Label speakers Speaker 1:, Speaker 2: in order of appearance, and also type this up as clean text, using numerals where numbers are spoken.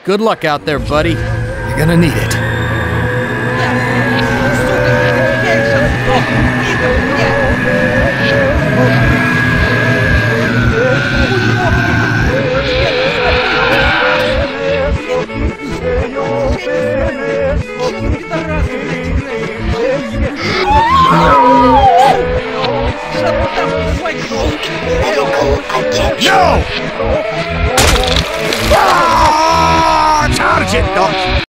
Speaker 1: Good luck out there, buddy. You're gonna need it.
Speaker 2: No! Ah, charge it, Doc!